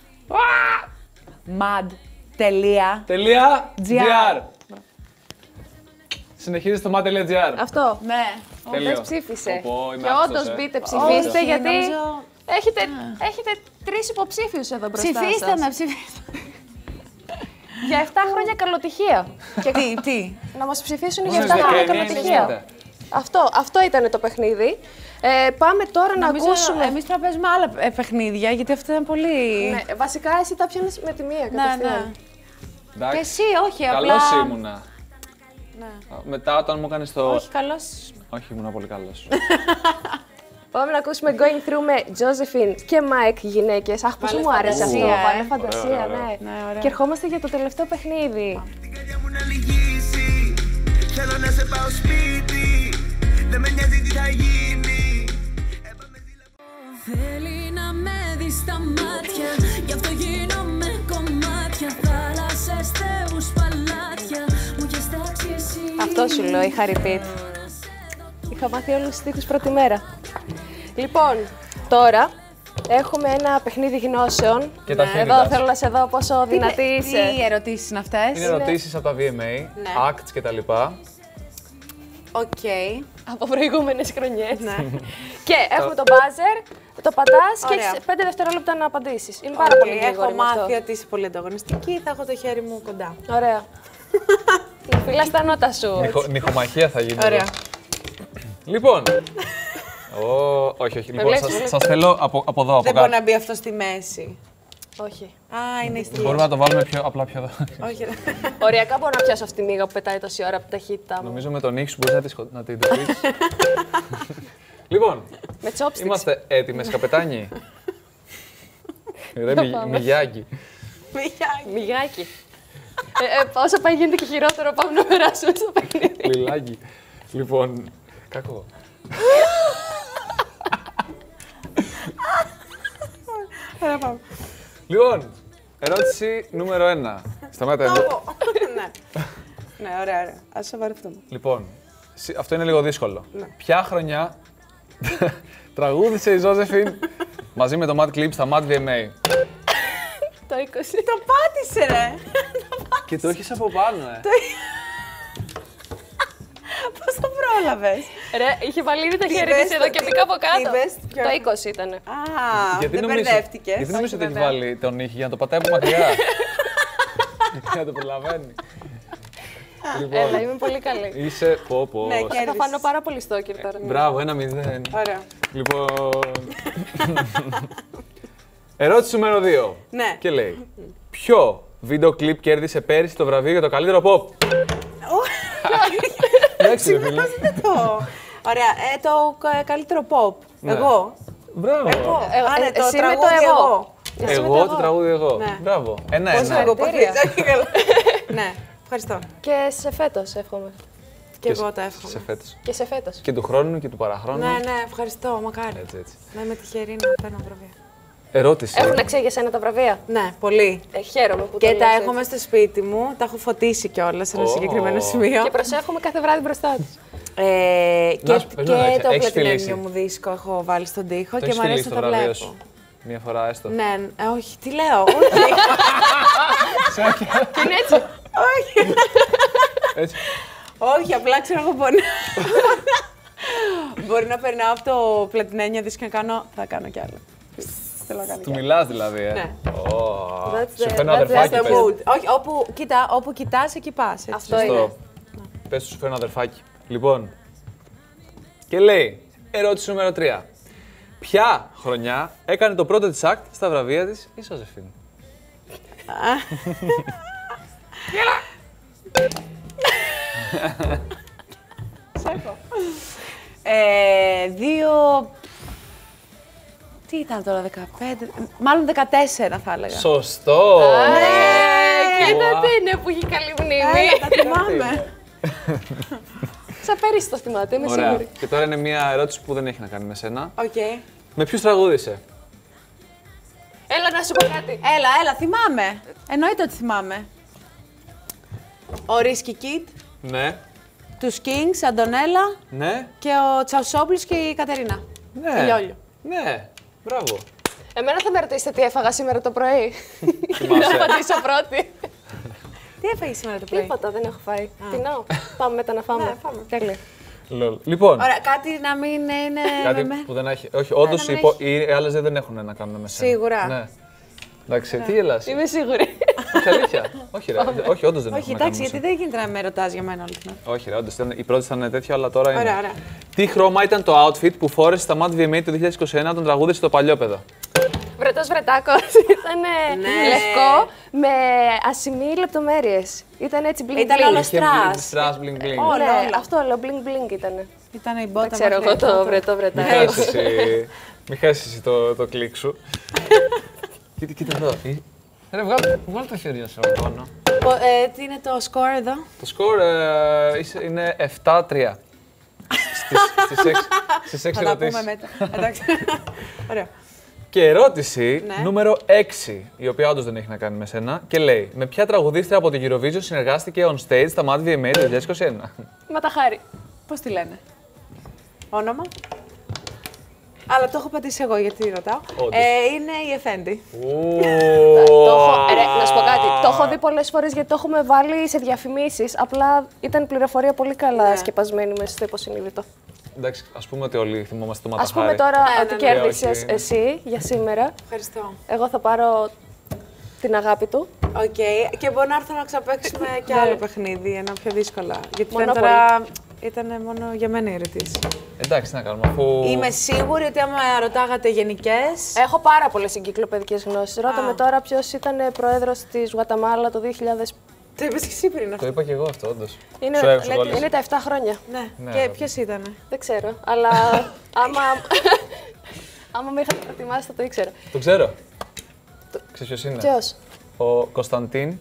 mad. Τελεία. Τελεία. Gr. gr. Συνεχίζει στο mad.gr. Αυτό. Ναι. Τέλειο. Μπες ψήφισε. Πω, είμαι Και άψος, όντως ε. μπείτε ψηφίστε, Όχι, γιατί νομίζω- έχετε, έχετε τρεις υποψήφιους εδώ μπροστά Ψηφίστε σας. με, ψηφίστε. Για επτά χρόνια καλοτυχία. Και Τι, τι. να μας ψηφίσουν για Μόλις επτά χρόνια δεκαεννιά είναι καλοτυχία. γίνεται. Αυτό, αυτό ήταν το παιχνίδι. Ε, πάμε τώρα να Νομίζω ακούσουμε. Εμείς πρέπει να παίζουμε άλλα ε, παιχνίδια, γιατί αυτό ήταν πολύ... Ναι, βασικά εσύ τα πιάνεις με τη μία ναι. κατευθείαν. Και Εντάξει. εσύ, όχι, απλά... Καλός ήμουνα. Ναι. Μετά όταν μου έκανες το... Όχι, καλός. Όχι, ήμουνα πολύ καλός. Πάμε να ακούσουμε Going Through με Josephine και Mike, γυναίκες. Αχ, πόσο μου άρεσε αυτό. φαντασία, ε. Βάλε φαντασία, Ωραία, ωραία. ναι. Ναι, ωραία. Και ερχόμαστε για το τελευταίο παιχνίδι. Την καρδιά μου να λυγίσει. Θέλω να σε πάω σπίτι. Δεν με νοιάζει τι θα γίνει. Θέλει να με δει στα μάτια, γι' αυτό γίνομαι κομμάτια. Θάλασσες, θεούς, παλάτια, μου έχεις τάξει εσύ. Αυτό σου λέω, είχα repeat. Είχα μάθει όλους τους στίχους πρώτη μέρα. Λοιπόν, τώρα έχουμε ένα παιχνίδι γνώσεων. Και τα Ναι, θύμητας. εδώ θέλω να σε δω πόσο δυνατή είσαι. Τι ερωτήσεις είναι αυτές. Είναι ερωτήσεις από τα βι εμ έι, Ναι. acts και τα λοιπά. Οκ. Από προηγούμενες χρονιές. Και έχουμε το buzzer, το πατάς και Ωραία. έχεις πέντε δευτερόλεπτα να απαντήσεις. Είναι πάρα πολύ Έχω γρήγορο μάθει αυτό. ότι είσαι πολύ ανταγωνιστική, θα έχω το χέρι μου κοντά. Ωραία. Να φυλάς τα νότα σου. Νυχο, νυχομαχία θα γίνει. Ωραία. εδώ. Λοιπόν. Ω, όχι, όχι. Λοιπόν, βλέπεις, σας, βλέπεις. σας θέλω από, από εδώ, από Δεν μπορεί κάτω. να μπει αυτό στη μέση. Όχι. Α, είναι εκεί. Μπορούμε να το βάλουμε πιο, απλά πιο εδώ. Όχι. Οριακά μπορώ να πιάσω αυτή τη μίγα που πετάει τόση ώρα από την ταχύτητά μου. Νομίζω με τον ήχη σου μπορείς να τη, σκο- να την εντοπίσεις. Λοιπόν, Με chopsticks. είμαστε έτοιμες, καπετάνιοι. Ρε, μη- πάμε. μυγιάκι. Μιγάκι. ε, ε, όσο πάει γίνεται και χειρότερο, πάμε να περάσουμε στο παιχνίδι. Λιλάκι. Λοιπόν, κακό. Ωραία, πάμε. Λοιπόν, ερώτηση νούμερο ένα. Σταμάτα εδώ. Ναι. Ναι, ωραία, ωραία. Ας σοβαρευτούμε. Λοιπόν, σι- αυτό είναι λίγο δύσκολο. Ποια χρονιά τραγούδισε η Josephine μαζί με το Mad Clip στα Mad βι εμ έι. Το είκοσι. Το πάτησε, ρε! Και το έχεις από πάνω, ε. Πώς το πρόλαβες? Ρε, είχε βάλει ήδη το Τι χέρι είπες, της εδώ το- και τι- μπήκα από τι κάτω. είπες, ποιο- Το είκοσι ήταν. Α, Γιατί δεν νομίζω- μπερδεύτηκες. Γιατί νομίζω ότι έχει βέβαια. βάλει τον ήχη για να το πατάει από μακριά. Για να το προλαβαίνει. Έλα, Λοιπόν, είμαι πολύ καλή. είσαι πω πω. Ναι, Θα κέρδισες. φανώ πάρα πολύ στόκερ τώρα. Μπράβο, ένα μηδέν. Ωραία. Λοιπόν. Ερώτηση νούμερο δύο. Ναι. Και λέει, ποιο βίντεο κλιπ κέρδισε πέρυσι το βραβείο για το καλύτερο pop? Εντάξει, ρε φίλε. Το- Ωραία, ε, το κα- καλύτερο pop. Ναι. Εγώ. Μπράβο. Εγώ. Ε, Α, ναι, ε, το εσύ με το τραγούδι εγώ. εγώ. Εσύ με Εγώ το το τραγούδι εγώ. Ναι. Μπράβο. Ένα, Πώς ένα. εγώ Συγχαρητήρια. παθήσα. Ναι, ευχαριστώ. Και σε φέτος εύχομαι. Και εγώ τα εύχομαι. Σε φέτος. Και σε φέτος. Και του χρόνου και του παραχρόνου. Ναι, ναι, ευχαριστώ, μακάρι. Έτσι, έτσι. Να είμαι τυχερή να παίρνω βραβεία. Ερώτηση. Έχουν αξία για σένα τα βραβεία. Ναι, πολύ. Ε, χαίρομαι που Και το τα λες έχω έτσι. μέσα στο σπίτι μου, τα έχω φωτίσει κιόλας σε ένα Ω. συγκεκριμένο σημείο. Και προσέχουμε κάθε βράδυ μπροστά τους. Ε, και Να σου- πες μου, και Αλέξια, το έχεις φιλήσει? πλατινένιο μου δίσκο έχω βάλει στον τοίχο Το και έχεις μου αρέσει φιλήσει να το τα βραβείο βλέπω. σου. Μία φορά έστω. Ναι, ε, όχι, τι λέω, όχι. Και είναι έτσι. όχι. Έτσι. όχι, απλά ξέρω εγώ μπορεί να... μπορεί να περνάω από το πλατινένιο δίσκο και να κάνω, θα κάνω κι άλλο. Θέλω να κάνω κι Του άλλο. μιλάς δηλαδή, ε. Ναι. Ω, That's Σου the- φέρνω that's αδερφάκι, the πες. mood. Όχι, όπου, κοίτα, όπου κοιτάς, εκεί πας. έτσι. Αυτό Σωστό. είναι. Πες σου, σου φέρνω αδερφάκι. Λοιπόν, και λέει, ερώτηση νούμερο τρία. Ποια χρονιά έκανε το πρώτο της act στα βραβεία της η Ζώζεφιν? Ε, δύο... Τι ήταν τώρα, δεκαπέντε, μάλλον δεκατέσσερα θα έλεγα. Σωστό! Ε, κοίτα τι είναι που έχει καλή μνήμη. Ε, τα θυμάμαι. Σαν πέρυσι το θυμάται, είμαι Ωραία. σίγουρη. Και τώρα είναι μια ερώτηση που δεν έχει να κάνει με σένα. Οκ. Με ποιους τραγούδισε? Έλα να σου πω κάτι. Έλα, έλα, θυμάμαι. Εννοείται ότι θυμάμαι. Ο Risky Kid, Ναι. τους Kings, Αντωνέλα Ναι. και ο Τσαουσόπουλος και η Κατερίνα. Ναι. Ηλιόλιο. Ναι. Μπράβο. Εμένα θα με ρωτήσετε τι έφαγα σήμερα το πρωί. Θυμάσαι. Να απαντήσω πρώτη. Τι έφαγες σήμερα το πρωί? Τίποτα, δεν έχω φάει. Πεινάω. Πάμε μετά να φάμε. Ναι, πάμε. Τέλεια. Λολ. Λοιπόν, Ωραία, κάτι να μην είναι κάτι με... που δεν έχει. Όχι, όντω να μην οι, υπο... οι άλλε δεν έχουν να κάνουν με σένα. Σίγουρα. Ναι. Εντάξει, τι γελάς. Είμαι σίγουρη. Όχι, αλήθεια. Όχι, ρε. Όχι, όντω δεν Όχι, έχουν να κάνουν εντάξει, με γιατί σένα. δεν γίνεται να με ρωτάς για μένα όλη την ώρα. Όχι, ρε, όντως, ήταν- η πρώτη ήταν τέτοιο, αλλά τώρα είναι. Ωραία, ωραία. Τι χρώμα ήταν το outfit που φόρεσε στα Mad βι εμ έι το δύο χιλιάδες είκοσι ένα όταν τραγούδισε το Παλιόπαιδο? Βρετός βρετάκος. Ήταν Ναι. λευκό με ασημεί λεπτομέρειες. Ήταν έτσι bling Ήταν bling. όλο Είχε στρας. στρας, bling bling. Όλο, Ναι, όλο. αυτό λέω, bling bling ήταν. Ήταν η μπότα Δεν ξέρω μέχρι εγώ το εδώ. βρετό Μην βρετάκι. χάσεις εσύ, μη χάσεις εσύ το, το κλικ σου. Κοίτα, κοίτα εδώ. Ε, Ρε, βγάλε, βγάλε το χέρι σου από πάνω. Πο- ε, τι είναι το σκορ εδώ? Το σκορ ε, είσαι- είναι επτά τρία. στις, στις, έξι, στις έξι Θα τα πούμε ερωτήσεις. μετά. Εντάξει. Ωραία. Και ερώτηση Ναι. νούμερο έξι, η οποία όντως δεν έχει να κάνει με σένα, και λέει: με ποια τραγουδίστρια από το Eurovision συνεργάστηκε on stage στα Mad βι εμ έι το δύο χιλιάδες είκοσι ένα? Ματαχάρη. Πώς τη λένε? Όνομα? Αλλά το έχω πατήσει εγώ, γιατί ρωτάω. Όντως. Ε, είναι η Εφέντη. Το έχω, ρε, να σου πω κάτι. Το έχω δει πολλές φορές γιατί το έχουμε βάλει σε διαφημίσεις. Απλά ήταν η πληροφορία πολύ καλά Ναι. σκεπασμένη μέσα στο υποσυνείδητο. Εντάξει, ας πούμε ότι όλοι θυμόμαστε το Ας Ματαχάρη. πούμε τώρα Ναι, ότι ναι, ναι. κέρδισες Όχι. εσύ για σήμερα. Ευχαριστώ. Εγώ θα πάρω την αγάπη του. Οκ. Και μπορεί να έρθω να ξαπαίξουμε κι άλλο παιχνίδι, ένα πιο δύσκολα. Γιατί Μονόπολη. φαίνεται τώρα ήταν μόνο για μένα η ερωτήση. Εντάξει, τι να κάνουμε, αφού. Είμαι σίγουρη ότι άμα ρωτάγατε γενικές. Έχω πάρα πολλές εγκυκλοπαιδικές γνώσεις. Ρώτα Α. με τώρα ποιος ήταν πρόεδρος της Γουαταμάλα το δύο χιλιάδες. Το είπες και εσύ πριν Το αυτό. είπα και εγώ αυτό, όντως. Είναι, Σου έχω λέτε, κολλήσει. είναι τα επτά χρόνια. Ναι. Ναι, Και ναι. ποιος ήτανε? Δεν ξέρω, αλλά άμα, άμα με είχατε προετοιμάσει θα το ήξερα. Το ξέρω. Ξέρεις ποιος είναι? Ποιος? Ο Κωνσταντίν.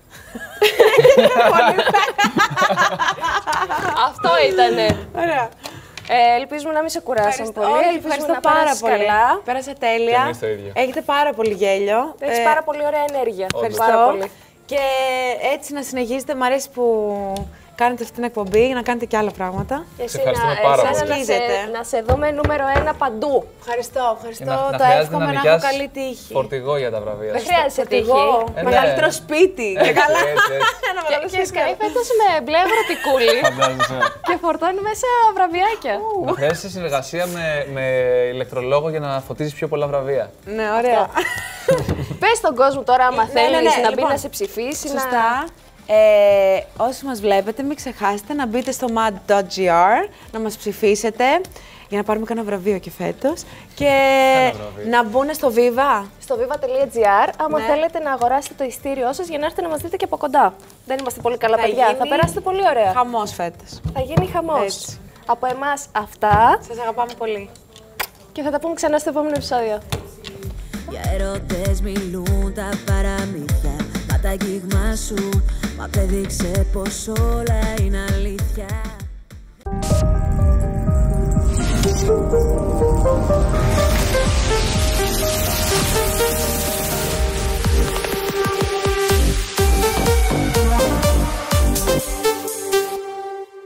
Αυτό ήτανε. Ωραία. Ε, ελπίζουμε να μην σε κουράσαμε πολύ. Όχι, Ελπίζουμε ευχαριστώ να πάρα περάσεις πολύ. καλά. Πέρασα Και τέλεια. εμείς το ίδιο. Έχετε πάρα πολύ γέλιο. Έχεις Ε, πάρα πολύ ωραία ενέργεια. Ευχαριστώ. Πάρα πολύ. Και έτσι να συνεχίζετε. Μ' αρέσει που κάνετε αυτή την εκπομπή για να κάνετε και άλλα πράγματα. Και εσύ ευχαριστούμε να, πάρα εσένα πολύ. να, σε, Σκίζετε. να σε δούμε νούμερο ένα παντού. Ευχαριστώ, ευχαριστώ. Και να, να το χρειάζεται εύχομαι να να, έχω νοικιάσεις καλή τύχη. φορτηγό για τα βραβεία. Δεν σου. χρειάζεται τύχη. Εγώ, Ε, ναι. μεγαλύτερο σπίτι. Και Έτσι, καλά. έτσι, έτσι. Ένα Και, μεγάλο και σπίτι. σκάει φέτος με μπλε αγροτικούλη Φαντάζεσαι. και φορτώνει μέσα βραβιάκια. Να χρειάζεσαι συνεργασία με, με ηλεκτρολόγο για να φωτίζεις πιο πολλά βραβεία. Ναι, ωραία. Πες στον κόσμο τώρα, άμα Ναι, θέλεις ναι, ναι, να μπει λοιπόν, να σε ψηφίσει. Σωστά. Να... Ε, όσοι μας βλέπετε, μην ξεχάσετε να μπείτε στο mad dot gr, να μας ψηφίσετε για να πάρουμε κανένα βραβείο και φέτος. Και βραβείο. να μπουν στο Viva. Στο viva.gr, άμα Ναι. θέλετε να αγοράσετε το ειστήριό σας για να έρθετε να μας δείτε και από κοντά. Δεν είμαστε πολύ καλά Θα παιδιά, θα γίνει περάσετε πολύ ωραία. Χαμός φέτος. Θα γίνει χαμός. Έτσι. Από εμάς αυτά Σας αγαπάμε πολύ. και θα τα πούμε ξανά στο επόμενο επεισόδιο. Για ερωτές μιλούν τα παραμύθια. Μα τα αγγίγμα σου μ' απέδειξε πως όλα είναι αλήθεια.